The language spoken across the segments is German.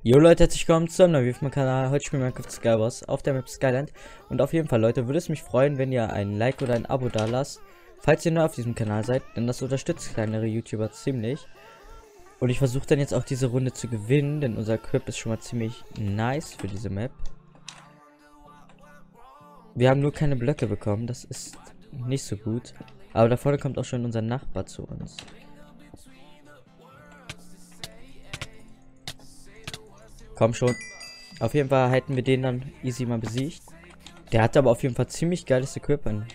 Jo Leute, herzlich willkommen zu einem neuen Video auf meinem Kanal. Heute spielen wir Minecraft Skywars auf der Map Skyland. Und auf jeden Fall, Leute, würde es mich freuen, wenn ihr ein Like oder ein Abo da lasst, falls ihr neu auf diesem Kanal seid, denn das unterstützt kleinere YouTuber ziemlich. Und ich versuche dann jetzt auch diese Runde zu gewinnen, denn unser Equip ist schon mal ziemlich nice für diese Map. Wir haben nur keine Blöcke bekommen, das ist nicht so gut. Aber da vorne kommt auch schon unser Nachbar zu uns. Komm schon. Auf jeden Fall hätten wir den dann easy mal besiegt. Der hatte aber auf jeden Fall ziemlich geiles Equipment.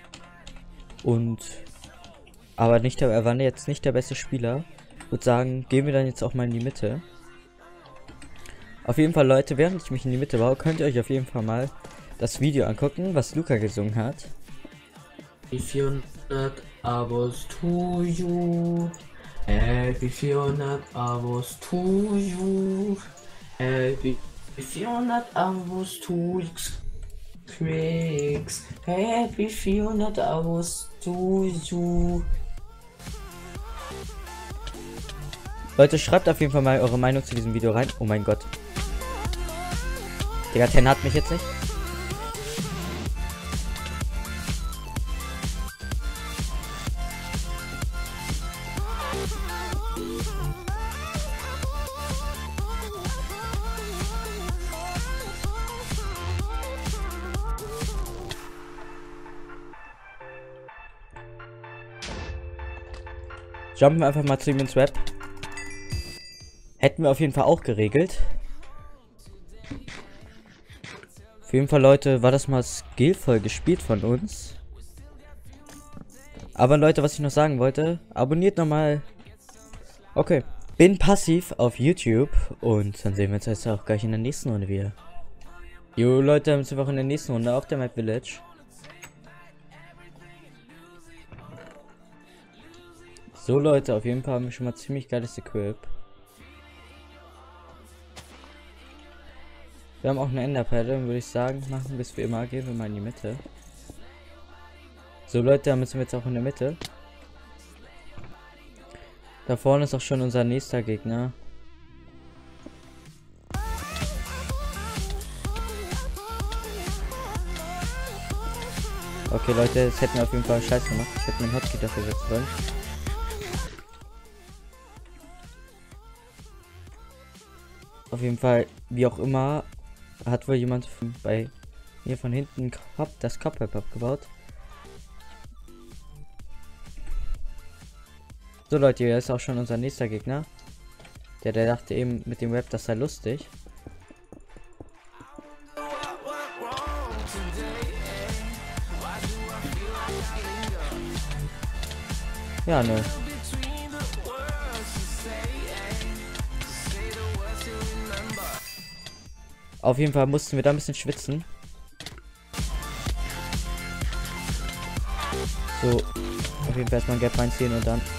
Aber nicht er war jetzt nicht der beste Spieler. Ich würde sagen, gehen wir dann jetzt auch mal in die Mitte. Auf jeden Fall, Leute, während ich mich in die Mitte baue, könnt ihr euch auf jeden Fall mal das Video angucken, was Luca gesungen hat. 400 Abos to you. Happy 400 Abos to you. Happy 400 Abos to Cricks. Happy 400 Abos to you. Leute, schreibt auf jeden Fall mal eure Meinung zu diesem Video rein. Oh mein Gott. Digga, Ten hat mich jetzt nicht. Jumpen wir einfach mal zu ihm ins Web. Hätten wir auf jeden Fall auch geregelt. Auf jeden Fall, Leute, war das mal skillvoll gespielt von uns. Aber Leute, was ich noch sagen wollte, abonniert nochmal. Okay, bin passiv auf YouTube und dann sehen wir uns jetzt auch gleich in der nächsten Runde wieder. Jo Leute, dann sind wir auch in der nächsten Runde auf der Map Village. So Leute, auf jeden Fall haben wir schon mal ziemlich geiles Equip. Wir haben auch eine Enderperle und würde ich sagen, machen bis wie immer, gehen wir mal in die Mitte. So Leute, dann müssen wir jetzt auch in der Mitte. Da vorne ist auch schon unser nächster Gegner. Okay Leute, das hätten wir auf jeden Fall scheiße gemacht. Ich hätte meinen Hotkey dafür setzen sollen. Auf jeden Fall, wie auch immer, hat wohl jemand bei mir von hinten das Cobweb abgebaut. So Leute, hier ist auch schon unser nächster Gegner. Der dachte eben mit dem Web, das sei lustig. Ja, ne. Auf jeden Fall mussten wir da ein bisschen schwitzen. So, auf jeden Fall erstmal ein Gap reinziehen und dann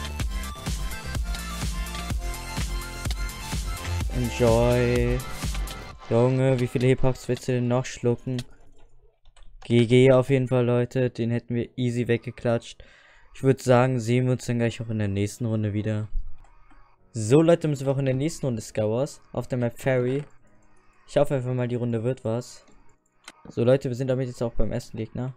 enjoy. Junge, wie viele Hip-Hops willst du denn noch schlucken? GG auf jeden Fall, Leute. Den hätten wir easy weggeklatscht. Ich würde sagen, sehen wir uns dann gleich auch in der nächsten Runde wieder. So, Leute, müssen wir auch in der nächsten Runde Skywars auf der Map Ferry. Ich hoffe einfach mal, die Runde wird was. So Leute, wir sind damit jetzt auch beim ersten Gegner.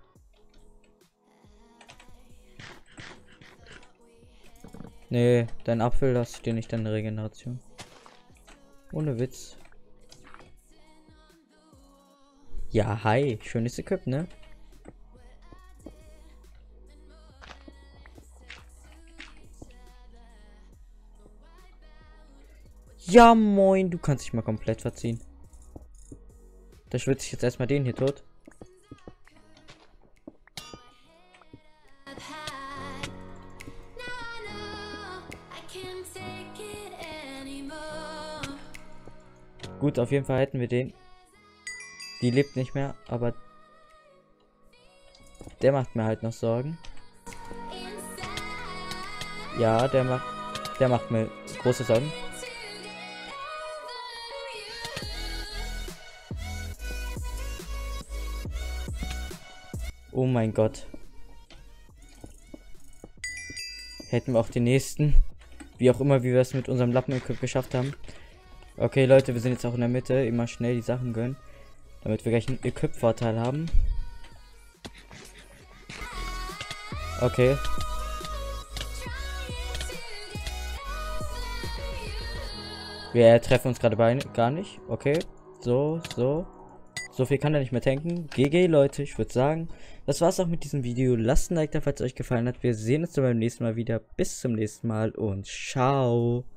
Nee, dein Apfel hast du dir nicht deine Regeneration. Ohne Witz. Ja, hi. Schönes Equip, ne? Ja, moin. Du kannst dich mal komplett verziehen. Da schwitze ich jetzt erstmal den hier tot. Gut, auf jeden Fall hätten wir den. Die lebt nicht mehr, aber der macht mir halt noch Sorgen. Ja, der macht mir große Sorgen. Oh mein Gott. Hätten wir auch den nächsten. Wie auch immer, wie wir es mit unserem Lappen-Equip geschafft haben. Okay, Leute, wir sind jetzt auch in der Mitte. Immer schnell die Sachen gönnen, damit wir gleich einen Equip-Vorteil haben. Okay. Wir treffen uns gerade gar nicht. Okay. So viel kann er nicht mehr tanken. GG, Leute, ich würde sagen, das war's auch mit diesem Video. Lasst ein Like da, falls es euch gefallen hat. Wir sehen uns dann beim nächsten Mal wieder. Bis zum nächsten Mal und ciao.